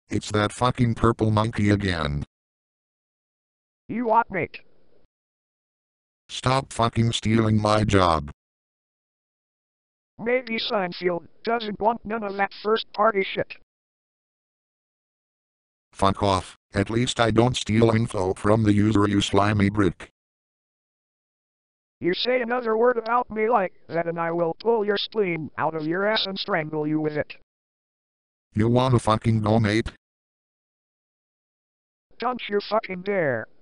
It's that fucking purple monkey again. You what, mate? Stop fucking stealing my job. Maybe Seinfeld doesn't want none of that first party shit. Fuck off. At least I don't steal info from the user, you slimy brick. You say another word about me like that and I will pull your spleen out of your ass and strangle you with it. You wanna fucking go, mate? Don't you fucking dare.